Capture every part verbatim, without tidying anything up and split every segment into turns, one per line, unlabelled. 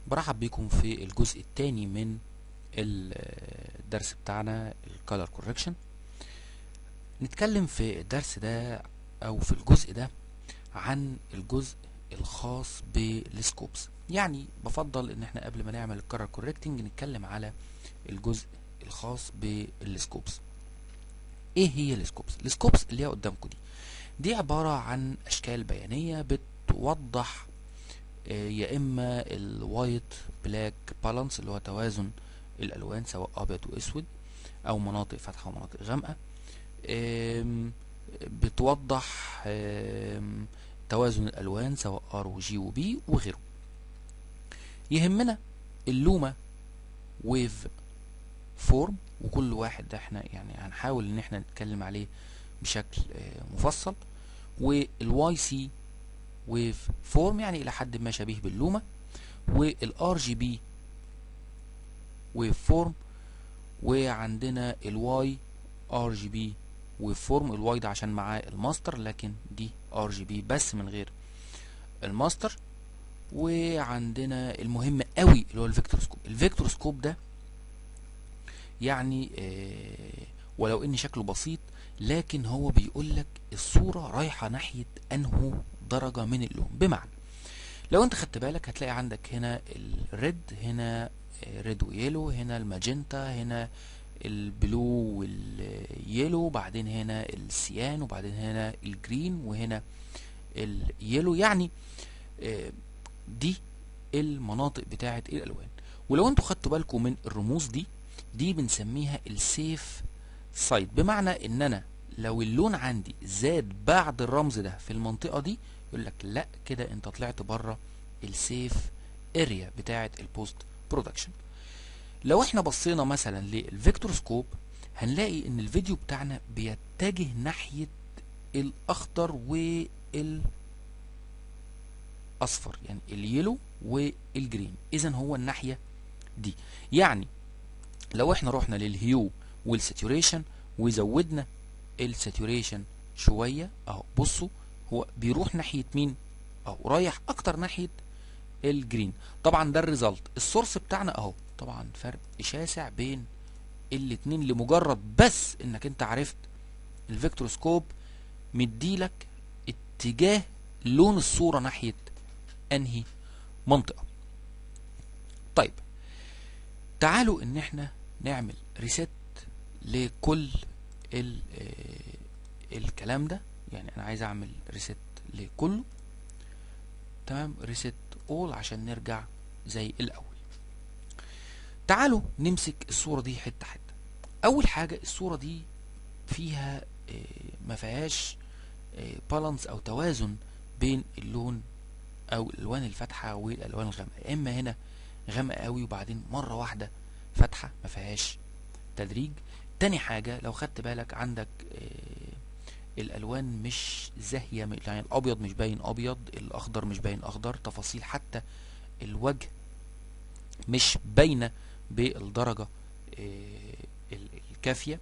برحب بكم في الجزء الثاني من الدرس بتاعنا الكالر كوركشن. نتكلم في الدرس ده او في الجزء ده عن الجزء الخاص بالسكوبس. يعني بفضل ان احنا قبل ما نعمل الكالر كوركتنج نتكلم على الجزء الخاص بالسكوبس. ايه هي السكوبس؟ السكوبس اللي هي قدامكم دي دي عبارة عن اشكال بيانية بتوضح يا اما الوايت بلاك بالانس اللي هو توازن الالوان سواء ابيض واسود او مناطق فاتحه ومناطق غامقه. بتوضح توازن الالوان سواء ار وجي وبي وغيره. يهمنا اللوما ويف فورم، وكل واحد ده احنا يعني هنحاول ان احنا نتكلم عليه بشكل مفصل. والواي سي ويف فورم يعني الى حد ما شبيه باللوما، والار جي بي ويف فورم، وعندنا الواي ار جي بي ويف فورم. الواي ده عشان معاه الماستر، لكن دي ار جي بي بس من غير الماستر. وعندنا المهم قوي اللي هو الفيكتورسكوب. الفيكتورسكوب ده يعني آه ولو ان شكله بسيط، لكن هو بيقول لك الصوره رايحه ناحيه انهو درجه من اللون. بمعنى لو انت خدت بالك هتلاقي عندك هنا الريد، هنا ريد ويلو، هنا الماجنتا، هنا البلو واليلو، بعدين هنا السيان، وبعدين هنا الجرين، وهنا اليلو. يعني دي المناطق بتاعه الالوان. ولو انتوا خدتوا بالكم من الرموز دي دي بنسميها السيف سايد. بمعنى ان انا لو اللون عندي زاد بعد الرمز ده في المنطقه دي يقول لك لا كده انت طلعت بره السيف اريا بتاعه البوست برودكشن. لو احنا بصينا مثلا للفيكتورسكوب هنلاقي ان الفيديو بتاعنا بيتجه ناحيه الاخضر والاصفر، يعني اليلو والجرين. اذا هو الناحيه دي. يعني لو احنا رحنا للهيو والساتوريشن وزودنا الساتوريشن شويه اهو، بصوا هو بيروح ناحيه مين؟ اهو رايح اكتر ناحيه الجرين. طبعا ده الريزلت. السورس بتاعنا اهو، طبعا فرق شاسع بين الاتنين لمجرد بس انك انت عرفت الفيكتورسكوب مديلك اتجاه لون الصورة ناحية انهي منطقة. طيب تعالوا ان احنا نعمل ريست لكل ال الكلام ده. يعني انا عايز اعمل ريست لكله. تمام، ريست اول عشان نرجع زي الاول. تعالوا نمسك الصورة دي حتة حتة. اول حاجة الصورة دي فيها ما فيهاش بالانس او توازن بين اللون او الالوان الفاتحة والالوان الغامقة. اما هنا غامقة قوي وبعدين مرة واحدة فاتحة ما فيهاش تدريج. تاني حاجة لو خدت بالك عندك الالوان مش زاهية، يعني الابيض مش باين ابيض، الاخضر مش باين اخضر، تفاصيل حتى الوجه مش باينة بالدرجة الكافية.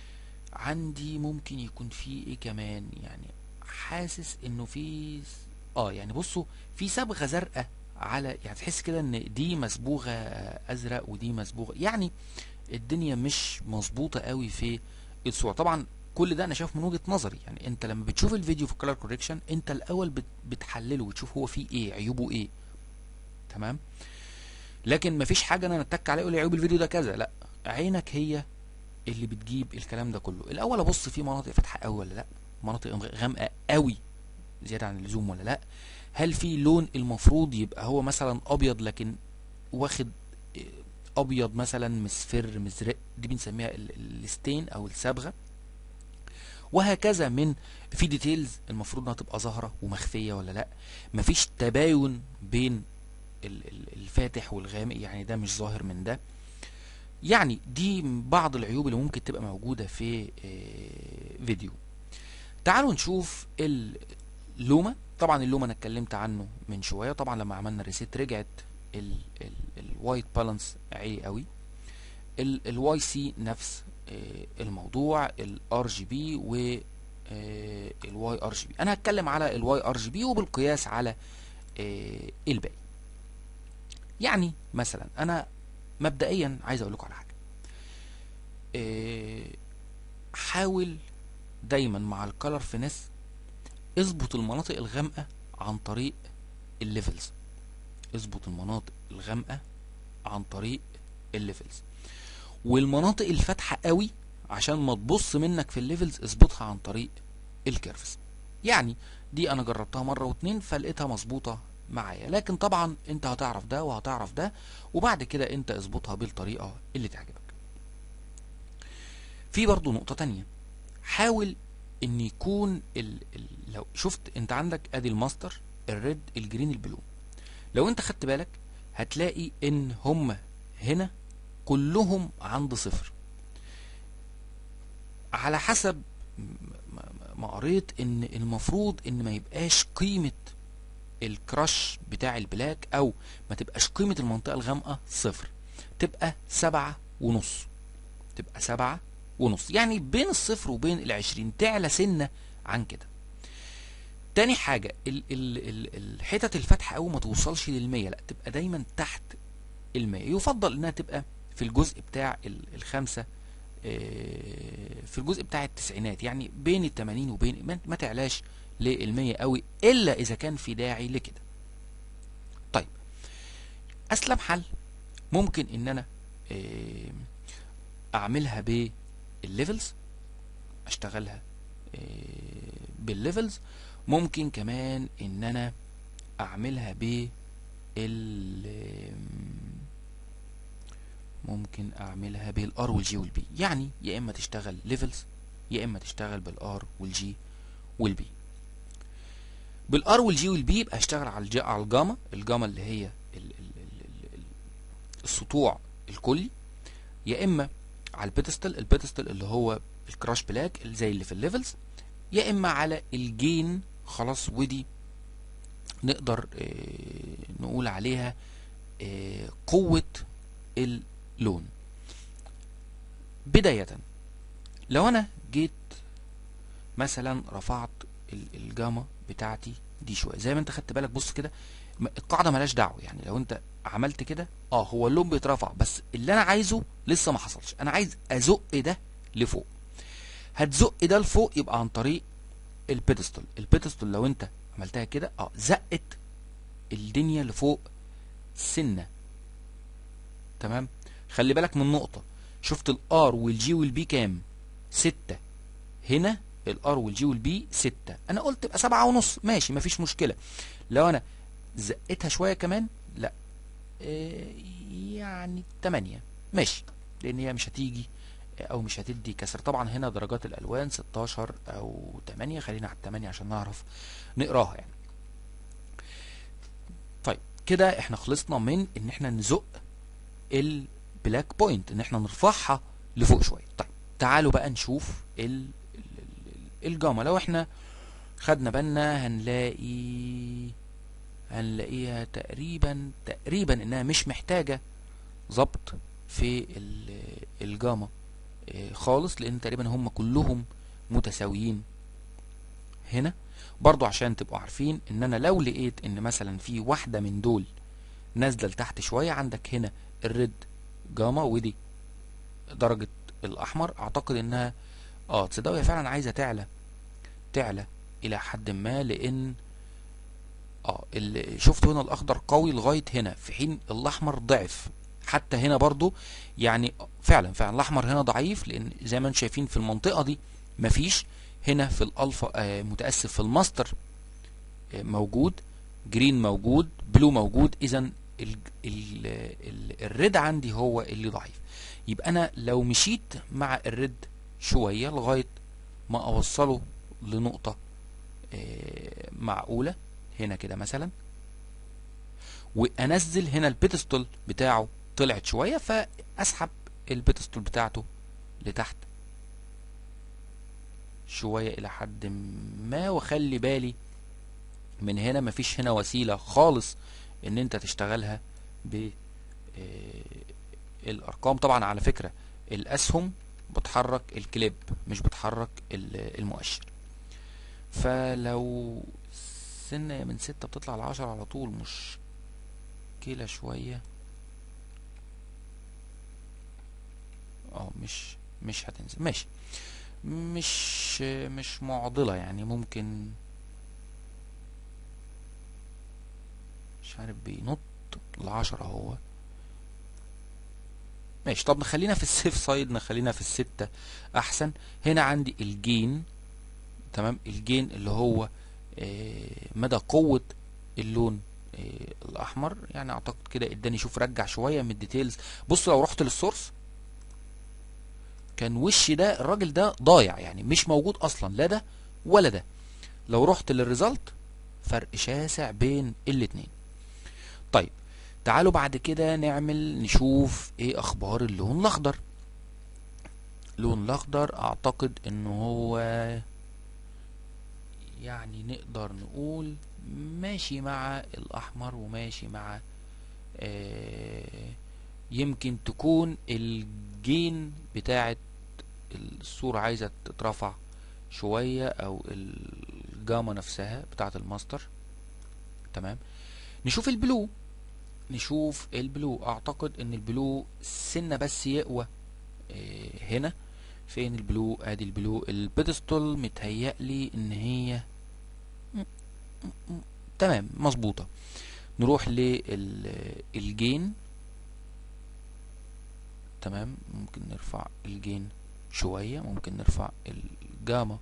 عندي ممكن يكون في ايه كمان، يعني حاسس انه في اه يعني بصوا في صبغة زرقاء على، يعني تحس كده ان دي مصبوغة ازرق ودي مصبوغة، يعني الدنيا مش مظبوطة قوي في الصورة. طبعا كل ده انا شايف من وجهة نظري. يعني انت لما بتشوف الفيديو في الكالر كوريكشن انت الاول بتحلله وتشوف هو فيه ايه، عيوبه ايه. تمام، لكن مفيش حاجة انا اتك عليه اقول عيوب الفيديو ده كذا، لا، عينك هي اللي بتجيب الكلام ده كله. الاول ابص في مناطق فاتحه قوي ولا لا، مناطق غامقه قوي زياده عن اللزوم ولا لا، هل في لون المفروض يبقى هو مثلا ابيض لكن واخد ابيض مثلا مصفر مزرق، دي بنسميها الستين او الصبغه. وهكذا من في ديتيلز المفروض انها تبقى ظاهره ومخفيه ولا لا، مفيش تباين بين الفاتح والغامق، يعني ده مش ظاهر من ده. يعني دي بعض العيوب اللي ممكن تبقى موجودة في فيديو. تعالوا نشوف اللوما. طبعا اللوما انا اتكلمت عنه من شوية. طبعا لما عملنا ريسيت رجعت الوايت بالانس عالي قوي. الواي سي نفس الموضوع، الار جي بي والواي ار جي بي. انا هتكلم على الواي ار جي بي وبالقياس على الباقي. يعني مثلا انا مبدئيا عايز اقول لكم على حاجه. إيه، حاول دايما مع الكالر فينيس اظبط المناطق الغامقه عن طريق الليفلز. اظبط المناطق الغامقه عن طريق الليفلز، والمناطق الفاتحه قوي عشان ما تبص منك في الليفلز اظبطها عن طريق الكيرفز. يعني دي انا جربتها مره واتنين فلقيتها مظبوطه معايا، لكن طبعا انت هتعرف ده وهتعرف ده، وبعد كده انت اظبطها بالطريقه اللي تعجبك. في برضو نقطه تانية، حاول ان يكون ال ال لو شفت انت عندك ادي الماستر الريد الجرين البلو، لو انت خدت بالك هتلاقي ان هم هنا كلهم عند صفر، على حسب ما قريت ان المفروض ان ما يبقاش قيمة الكراش بتاع البلاك او ما تبقاش قيمة المنطقة الغامقة صفر، تبقى سبعة ونص، تبقى سبعة ونص، يعني بين الصفر وبين العشرين، تعلى سنة عن كده. تاني حاجة ال ال ال الحتت الفاتحة أوي ما توصلش للمية، لا تبقى دايما تحت المية، يفضل انها تبقى في الجزء بتاع الخمسة، في الجزء بتاع التسعينات، يعني بين التمانين وبين ما تعلاش للمية قوي الا اذا كان في داعي لكده. طيب اسلم حل ممكن ان انا اعملها بالليفلز، اشتغلها بالليفلز. ممكن كمان ان انا اعملها بال ممكن اعملها بالار والجي والبي، يعني يا اما تشتغل ليفلز يا اما تشتغل بالار والجي والبي. بالار والجي والبي يبقى اشتغل على الجي على الجاما، الجاما اللي هي ال ال ال السطوع الكلي، يا اما على البيتستل، البيتستل اللي هو الكراش بلاك اللي زي اللي في الليفلز، يا اما على الجين. خلاص، ودي نقدر اه نقول عليها اه قوة اللون. بداية لو انا جيت مثلا رفعت الجاما بتاعتي دي شويه زي ما انت خدت بالك، بص كده القاعده ملهاش دعوه، يعني لو انت عملت كده اه هو اللون بيترفع، بس اللي انا عايزه لسه ما حصلش، انا عايز ازق ده لفوق. هتزق ده لفوق يبقى عن طريق البيدستول. البيدستول لو انت عملتها كده اه زقت الدنيا لفوق سنه. تمام، خلي بالك من نقطه، شفت الار والجي والبي كام؟ ستة. هنا الار والجي والبي ستة، انا قلت تبقى سبعة ونص، ماشي مفيش مشكلة. لو انا زقتها شوية كمان لا إيه يعني تمانية ماشي، لان هي مش هتيجي او مش هتدي كسر. طبعا هنا درجات الالوان ستاشر او تمانية، خلينا على التمانية عشان نعرف نقراها يعني. طيب كده احنا خلصنا من ان احنا نزق البلاك بوينت، ان احنا نرفعها لفوق شوية. طيب تعالوا بقى نشوف ال الجاما. لو احنا خدنا بالنا هنلاقي هنلاقيها تقريبا تقريبا انها مش محتاجة ظبط في الجاما خالص، لان تقريبا هم كلهم متساويين. هنا برضو عشان تبقوا عارفين ان انا لو لقيت ان مثلا في واحدة من دول نازلة لتحت شوية، عندك هنا الريد جاما ودي درجة الاحمر، اعتقد انها اه تصدقوا هي فعلا عايزة تعلى تعلى الى حد ما، لان اه اللي شفتوا هنا الاخضر قوي لغايه هنا، في حين الاحمر ضعف. حتى هنا برضو يعني فعلا فعلا الاحمر هنا ضعيف، لان زي ما انتم شايفين في المنطقه دي مفيش. هنا في الالفا آه متاسف في الماستر آه موجود، جرين موجود، بلو موجود، اذا ال ال ال الريد عندي هو اللي ضعيف. يبقى انا لو مشيت مع الريد شويه لغايه ما اوصله لنقطه آه معقوله هنا كده مثلا، وانزل هنا البيتستول بتاعه طلعت شويه، فاسحب البيتستول بتاعته لتحت شويه الى حد ما، واخلي بالي من هنا مفيش هنا وسيله خالص ان انت تشتغلها بالارقام. طبعا على فكره الاسهم بتحرك الكليب مش بتحرك المؤشر، فلو سنة من ستة بتطلع لعشرة على طول مشكلة مشكلة شوية. اه مش مش هتنزل، ماشي، مش مش معضلة يعني، ممكن مش عارف بينط العشرة هو، ماشي. طب نخلينا في السيف سايد، نخلينا في الستة احسن. هنا عندي الجين، تمام، الجين اللي هو آه مدى قوة اللون آه الاحمر، يعني اعتقد كده اداني. شوف رجع شوية من الديتيلز. بص لو رحت للسورس كان وش ده الراجل ده ضايع، يعني مش موجود اصلا، لا ده ولا ده. لو رحت للريزلت فرق شاسع بين الاتنين. طيب تعالوا بعد كده نعمل نشوف ايه اخبار اللون الاخضر. اللون الاخضر اعتقد انه هو يعني نقدر نقول ماشي مع الاحمر وماشي مع آه يمكن تكون الجين بتاعت الصورة عايزة تترفع شوية، او الجاما نفسها بتاعت الماستر. تمام. نشوف البلو، نشوف البلو. اعتقد ان البلو سنة بس يقوى اه هنا. فين البلو؟ ادي البلو. البيدستول متهيألي ان هي م- م- م- تمام مظبوطة. نروح للجين. تمام، ممكن نرفع الجين شوية، ممكن نرفع الجاما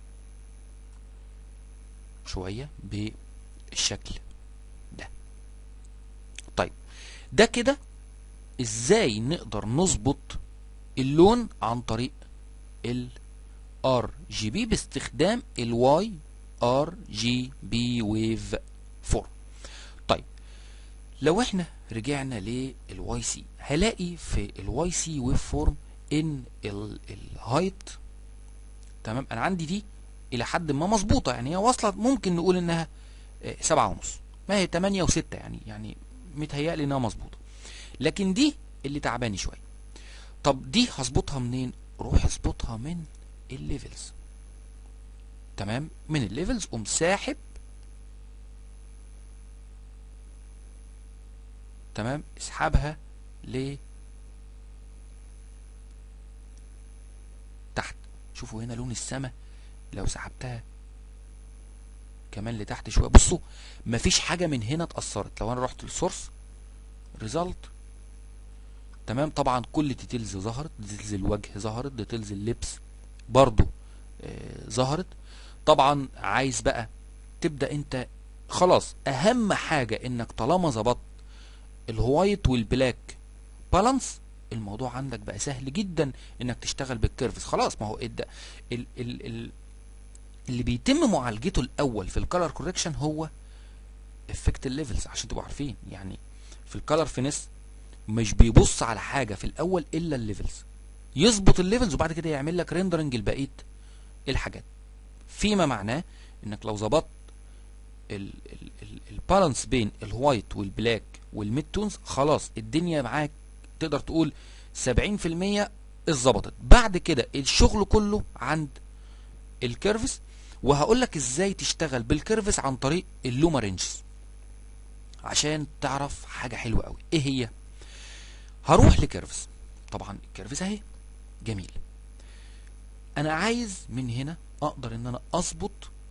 شوية بالشكل ده. طيب ده كده ازاي نقدر نظبط اللون عن طريق ال ار جي بي باستخدام ال ار جي بي Wave فور. طيب لو احنا رجعنا للواي سي هلاقي في الواي سي ويف فورم ان الهايت، تمام، انا عندي دي الى حد ما مظبوطه، يعني هي واصله ممكن نقول انها سبعة ونص، ما هي تمانية وستة، يعني يعني متهيألي انها مظبوطه. لكن دي اللي تعباني شويه. طب دي هظبطها منين؟ روح اظبطها من الليفلز. تمام، من الليفلز قوم ساحب، تمام، اسحبها ل تحت. شوفوا هنا لون السما لو سحبتها كمان لتحت شويه، بصوا مفيش حاجه من هنا اتأثرت. لو انا رحت للسورس ريزلت، تمام، طبعا كل ديتيلز ظهرت، ديتيلز الوجه ظهرت، ديتيلز اللبس برضو آه ظهرت. طبعا عايز بقى تبدأ انت خلاص، اهم حاجة انك طالما ظبطت الوايت والبلاك بالانس، الموضوع عندك بقى سهل جدا انك تشتغل بالكيرفز. خلاص، ما هو ال ال ال اللي بيتم معالجته الاول في الكالر كوريكشن هو افكت الليفلز، عشان تبقوا عارفين. يعني في الكالر فينس مش بيبص على حاجه في الاول الا الليفلز، يظبط الليفلز وبعد كده يعمل لك ريندرنج لبقيه الحاجات. فيما معناه انك لو ظبطت البالانس بين الوايت والبلاك والميد تونز، خلاص الدنيا معاك تقدر تقول سبعين في المية اتظبطت. بعد كده الشغل كله عند الكيرفز. وهقول لك ازاي تشتغل بالكيرفز عن طريق اللوما رينجز عشان تعرف حاجه حلوه قوي. ايه هي؟ هروح لكيرفز، طبعا الكيرفز اهي، جميل. انا عايز من هنا اقدر ان انا اظبط،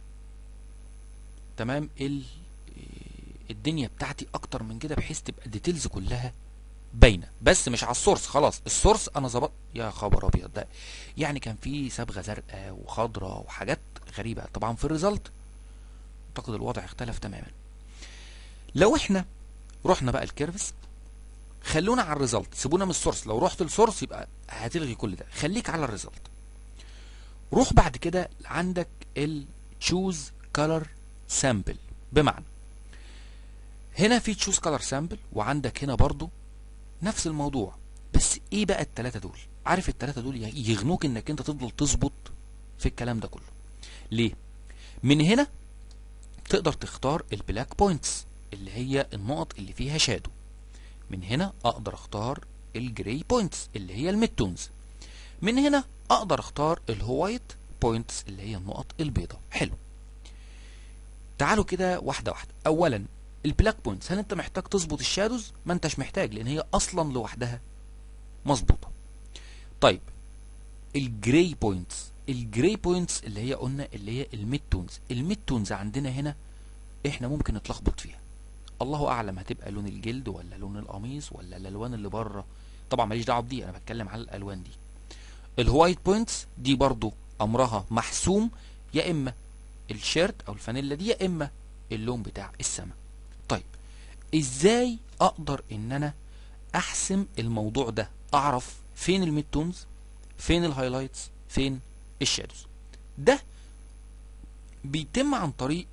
تمام، ال الدنيا بتاعتي اكتر من كده بحيث تبقى الديتيلز كلها باينه، بس مش على السورس. خلاص السورس انا ظبطت. يا خبر ابيض، ده يعني كان في صبغه زرقاء وخضراء وحاجات غريبه. طبعا في الريزلت اعتقد الوضع اختلف تماما. لو احنا رحنا بقى الكيرفز، خلونا على الريزلت، سيبونا من السورس. لو رحت السورس يبقى هتلغي كل ده، خليك على الريزلت. روح بعد كده عندك ال choose color sample، بمعنى هنا في choose color sample، وعندك هنا برضو نفس الموضوع. بس ايه بقى التلاتة دول؟ عارف التلاتة دول يغنوك انك انت تفضل تظبط في الكلام ده كله. ليه؟ من هنا تقدر تختار البلاك بوينتس اللي هي النقط اللي فيها شادو. من هنا اقدر اختار الجراي بوينتس اللي هي الميد تونز. من هنا اقدر اختار الهوايت بوينتس اللي هي النقط البيضاء. حلو، تعالوا كده واحده واحده. اولا البلاك بوينتس، هل انت محتاج تظبط الشادوز؟ ما انتش محتاج، لان هي اصلا لوحدها مظبوطه. طيب الجراي بوينتس، الجراي بوينتس اللي هي قلنا اللي هي الميد تونز. الميد تونز عندنا هنا احنا ممكن نتلخبط فيها، الله اعلم هتبقى لون الجلد ولا لون القميص ولا الالوان اللي بره، طبعا ماليش دعوه بدي، انا بتكلم على الالوان دي. الوايت بوينتس دي برضو امرها محسوم، يا اما الشيرت او الفانيلا دي يا اما اللون بتاع السما. طيب ازاي اقدر ان انا احسم الموضوع ده، اعرف فين الميد تونز، فين الهايلايتس، فين الشادوز؟ ده بيتم عن طريق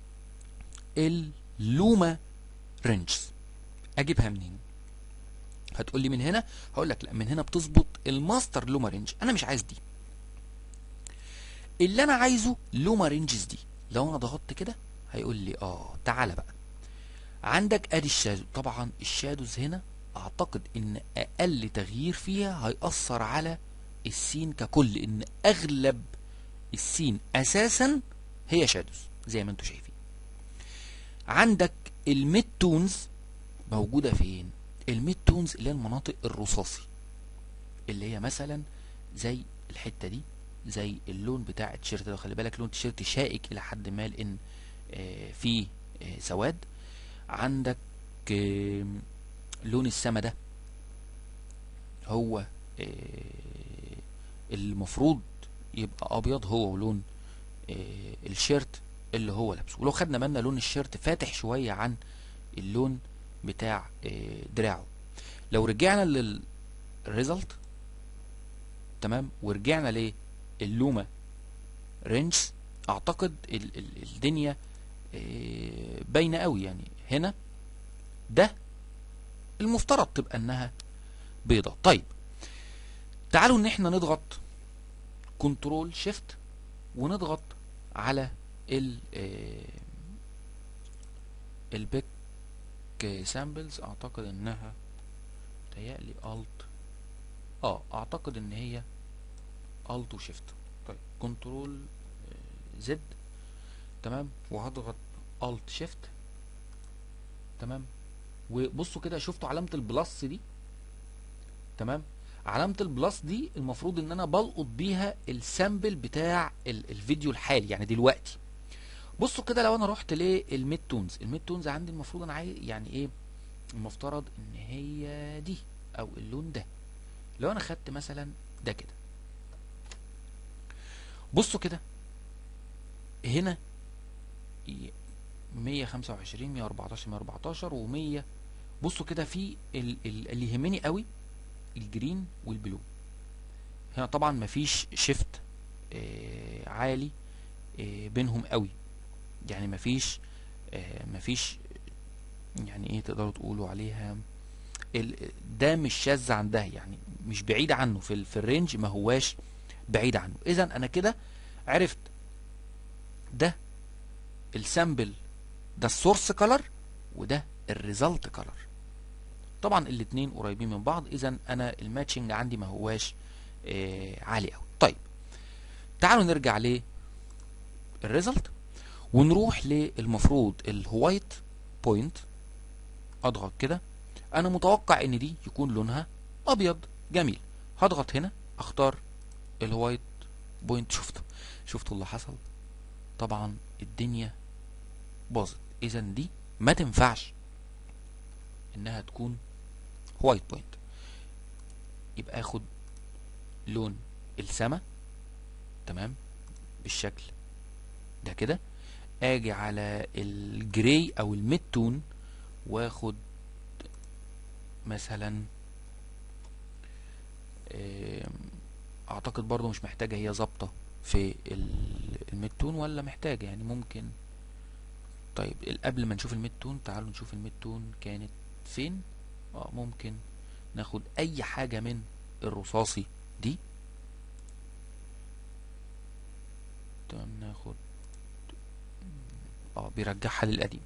اللوما رينجز. اجيبها منين؟ هتقول لي من هنا، هقول لك لا، من هنا بتظبط الماستر لوما رينج، انا مش عايز دي، اللي انا عايزه لوما رينجز دي. لو انا ضغطت كده هيقول لي اه تعالى بقى عندك ادي الشادو. طبعا الشادوز هنا اعتقد ان اقل تغيير فيها هيأثر على السين ككل، ان اغلب السين اساسا هي شادوز زي ما انتم شايفين. عندك الميد تونز موجوده فين؟ الميد تونز اللي هي المناطق الرصاصي، اللي هي مثلا زي الحته دي، زي اللون بتاع التيشيرت ده. خلي بالك لون التيشيرت شائك الى حد ما، لان آه فيه آه سواد. عندك آه لون السما ده هو آه المفروض يبقى ابيض، هو ولون آه الشيرت اللي هو لابسه. ولو خدنا بالنا لون الشيرت فاتح شويه عن اللون بتاع آه دراعه. لو رجعنا للريزلت تمام ورجعنا للوما رينج، اعتقد ال ال الدنيا آه باينه قوي. يعني هنا ده المفترض تبقى انها بيضة. طيب تعالوا ان احنا نضغط كنترول شيفت ونضغط على ال البيك سامبلز. اعتقد انها تهيألي الت اه اعتقد ان هي الت وشيفت. طيب كنترول زد تمام، وهضغط الت شيفت تمام. وبصوا كده، شفتوا علامة البلس دي؟ تمام، علامة البلس دي المفروض ان انا بلقط بيها السامبل بتاع الفيديو الحالي يعني دلوقتي. بصوا كده، لو انا رحت للميد تونز، الميد تونز عندي المفروض انا عايز يعني ايه، المفترض ان هي دي او اللون ده. لو انا خدت مثلا ده كده، بصوا كده هنا مية وخمسة وعشرين مية واربعتاشر مية واربعتاشر و100. بصوا كده في ال ال اللي يهمني قوي الجرين والبلو. هنا طبعا مفيش شيفت آه عالي آه بينهم قوي، يعني مفيش آه مفيش يعني ايه تقدروا تقولوا عليها، ده مش شاذ عن ده، يعني مش بعيد عنه في, في الرينج، ما هواش بعيد عنه. اذا انا كده عرفت ده السامبل، ده السورس كلر وده الريزلت كلر. طبعا الاتنين قريبين من بعض، اذا انا الماتشنج عندي ما هواش آه عالي قوي. طيب تعالوا نرجع للريزلت ونروح للمفروض الوايت بوينت. اضغط كده، انا متوقع ان دي يكون لونها ابيض. جميل، هضغط هنا اختار الوايت بوينت. شفتوا شفتوا اللي حصل؟ طبعا الدنيا باظت. اذا دي ما تنفعش انها تكون وايت بوينت. يبقى اخد لون السما تمام بالشكل ده كده، اجي على الجراي او الميد تون واخد مثلا اعتقد برضو مش محتاجة، هي ظابطة في الميد تون ولا محتاجة يعني ممكن. طيب قبل ما نشوف الميد تون تعالوا نشوف الميد تون كانت فين. اه ممكن ناخد اي حاجة من الرصاصي دي تمام، ناخد اه بيرجعها للقديم.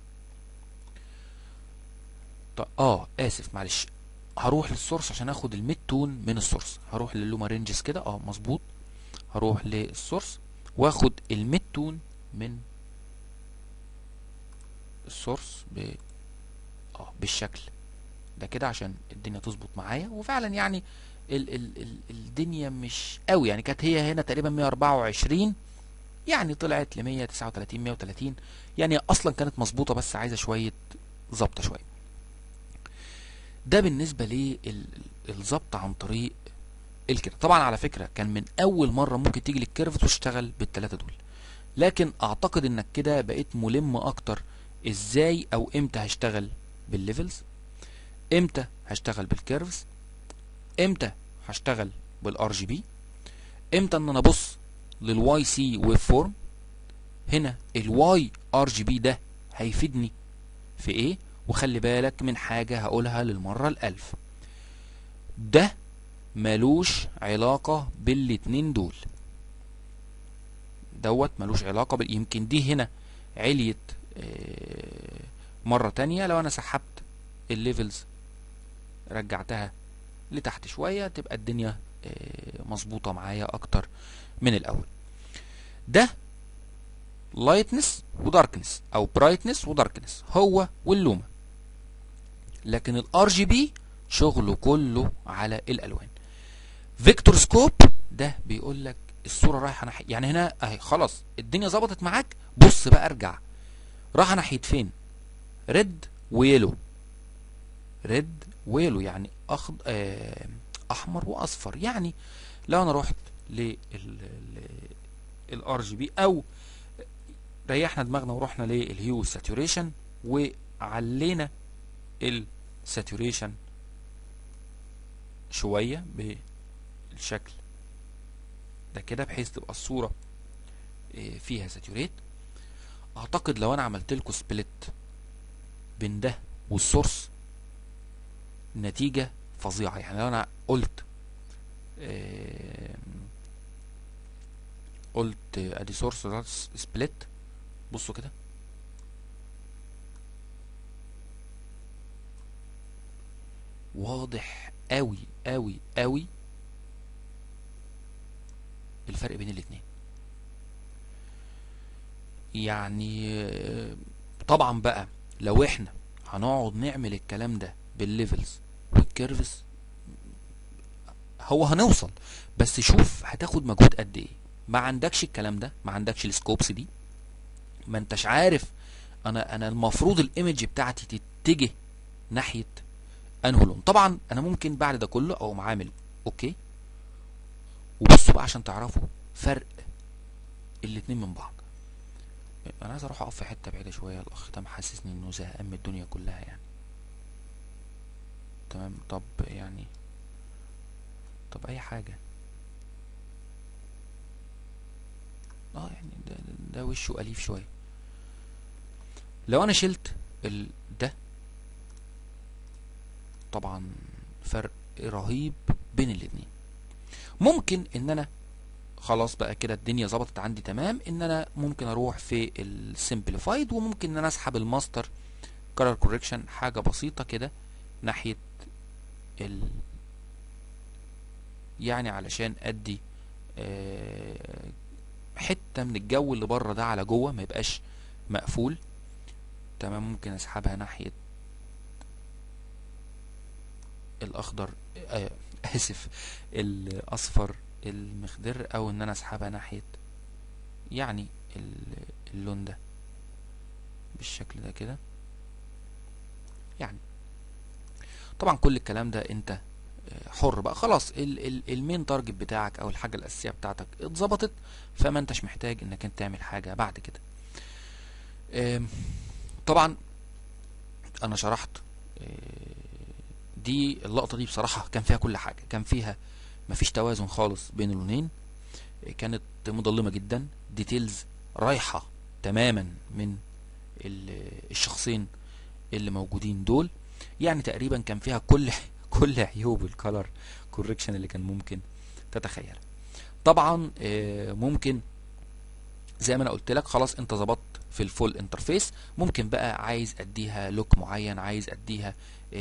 طيب اه اسف معلش، هروح للسورس عشان اخد الميد تون من السورس. هروح للوما رينجز كده اه مظبوط، هروح للسورس واخد الميد تون من السورس اه بالشكل ده كده عشان الدنيا تظبط معايا. وفعلا يعني ال ال ال الدنيا مش قوي يعني، كانت هي هنا تقريبا مية واربعة وعشرين، يعني طلعت ل مية وتسعة وتلاتين مية وتلاتين، يعني اصلا كانت مظبوطه بس عايزه شويه ظبطه شويه. ده بالنسبه للظبط عن طريق الكده. طبعا على فكره كان من اول مره ممكن تيجي للكيرف وتشتغل بالثلاثه دول، لكن اعتقد انك كده بقيت ملم اكتر ازاي او امتى هشتغل بالليفلز، امتى هشتغل بالكيرفز، امتى هشتغل بالار جي بي، امتى ان انا ابص للواي سي ويف فورم. هنا الواي ار جي بي ده هيفيدني في ايه؟ وخلي بالك من حاجه هقولها للمره الالف، ده ملوش علاقه بالاتنين دول، دوت ملوش علاقه بال... يمكن دي هنا عليت آه مره تانية لو انا سحبت الليفلز رجعتها لتحت شويه تبقى الدنيا آه مظبوطه معايا اكتر من الاول. ده لايتنس وداركنس او برايتنس وداركنس هو واللومه، لكن الار جي بي شغله كله على الالوان. فيكتور سكوب ده بيقول لك الصوره رايحه ناحيه، يعني هنا اهي خلاص الدنيا ظبطت معاك، بص بقى ارجع رايحه ناحيه فين؟ ريد ويلو، ريد ويلو يعني اخض آه احمر واصفر. يعني لو انا رحت لل الار جي بي او ريحنا دماغنا ورحنا للهيو ساتوريشن وعلينا الساتوريشن شويه بالشكل ده كده بحيث تبقى الصوره فيها ساتوريت، اعتقد لو انا عملت لكم سبليت بين ده والسورس نتيجه فظيعه. يعني لو انا قلت قلت ادي سورس سبليت، بصوا كده واضح قوي قوي قوي الفرق بين الاتنين. يعني طبعا بقى لو احنا هنقعد نعمل الكلام ده بالليفلز والكيرفز هو هنوصل، بس شوف هتاخد مجهود قد ايه. ما عندكش الكلام ده، ما عندكش السكوبس دي، ما انتش عارف انا انا المفروض الايمج بتاعتي تتجه ناحيه انه لون. طبعا انا ممكن بعد ده كله اقوم عامل اوكي، وبصوا بقى عشان تعرفوا فرق الاتنين من بعض. انا عايز اروح اقف في حته بعيده شويه، الاخ ده محسسني انه زهقان من الدنيا كلها يعني. تمام، طب يعني طب اي حاجه. اه يعني ده, ده وشه اليف شويه. لو انا شلت ال ده طبعا فرق رهيب بين الاتنين. ممكن ان انا خلاص بقى كده الدنيا ظبطت عندي تمام، ان انا ممكن اروح في السمبليفايد وممكن ان انا اسحب الماستر كولر كوريكشن حاجه بسيطه كده ناحيه ال يعني علشان ادي آه حته من الجو اللي بره ده على جوه ما يبقاش مقفول. تمام، ممكن اسحبها ناحيه الاخضر آه اسف الاصفر المخضر، او ان انا اسحبها ناحيه يعني اللون ده بالشكل ده كده. يعني طبعا كل الكلام ده انت حر بقى، خلاص المين تارجت بتاعك او الحاجه الاساسيه بتاعتك اتظبطت، فما انتش محتاج انك انت تعمل حاجه بعد كده. طبعا انا شرحت دي اللقطه دي بصراحه كان فيها كل حاجه، كان فيها مفيش توازن خالص بين اللونين، كانت مظلمه جدا، ديتيلز رايحه تماما من الشخصين اللي موجودين دول، يعني تقريبا كان فيها كل كل عيوب الكالر كوركشن اللي كان ممكن تتخيلها. طبعا ممكن زي ما انا قلت لك خلاص انت ظبطت في الفول انترفيس، ممكن بقى عايز اديها لوك معين، عايز اديها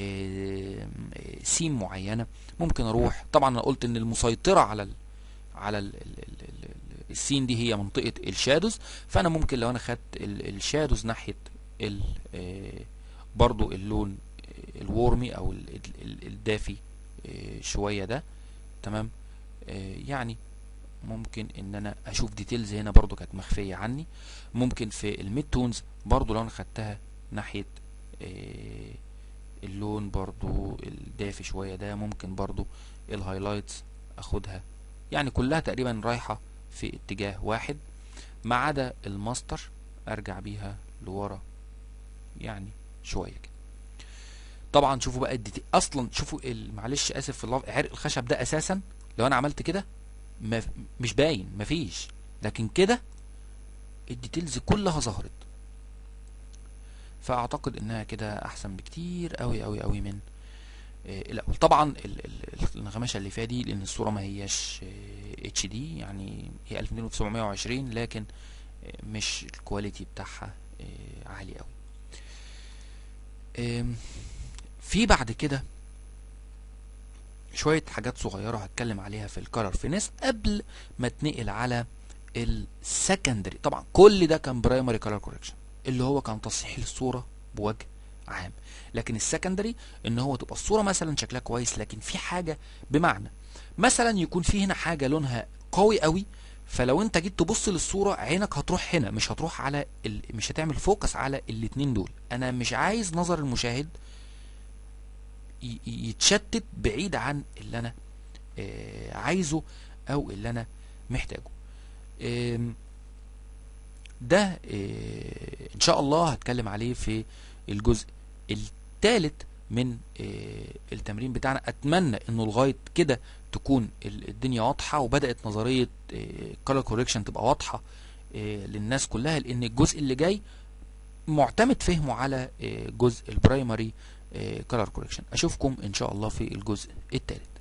سيم معينه، ممكن اروح. طبعا انا قلت ان المسيطره على ال على ال ال ال السين دي هي منطقه الشادوز، فانا ممكن لو انا خدت الشادوز ناحيه ال برضو اللون الورمي او الدافي شويه ده. تمام. يعني ممكن ان انا اشوف ديتيلز هنا برضو كانت مخفيه عني. ممكن في الميد تونز برضو لو انا خدتها ناحيه اللون برضو الدافي شويه ده، ممكن برضو الهايلايتس اخدها، يعني كلها تقريبا رايحه في اتجاه واحد ما عدا الماستر ارجع بيها لورا يعني شويه كده. طبعا شوفوا بقى الديتيل اصلا، شوفوا معلش اسف في اللفظ، عرق الخشب ده اساسا لو انا عملت كده ما مش باين مفيش، لكن كده الديتيلز كلها ظهرت. فاعتقد انها كده احسن بكتير قوي قوي قوي من آه الاول. طبعا النغمشه اللي فيها دي لان الصوره ما هياش اتش دي، يعني هي ألف وسبعمية وعشرين لكن آه مش الكواليتي بتاعها آه عالي قوي. آه في بعد كده شويه حاجات صغيره هتكلم عليها في الكالر فينيس قبل ما اتنقل على السكندري. طبعا كل ده كان برايمري كالر كوركشن اللي هو كان تصحيح الصوره بوجه عام، لكن السكندري ان هو تبقى الصوره مثلا شكلها كويس لكن في حاجه، بمعنى مثلا يكون في هنا حاجه لونها قوي قوي، فلو انت جيت تبص للصوره عينك هتروح هنا، مش هتروح على ال... مش هتعمل فوكس على الاتنين دول. انا مش عايز نظر المشاهد ي... يتشتت بعيد عن اللي انا آه عايزه او اللي انا محتاجه. ده ان شاء الله هتكلم عليه في الجزء الثالث من التمرين بتاعنا. اتمنى انه لغايه كده تكون الدنيا واضحه وبدات نظريه color correction تبقى واضحه للناس كلها، لان الجزء اللي جاي معتمد فهمه على جزء البرايمري color correction. اشوفكم ان شاء الله في الجزء الثالث.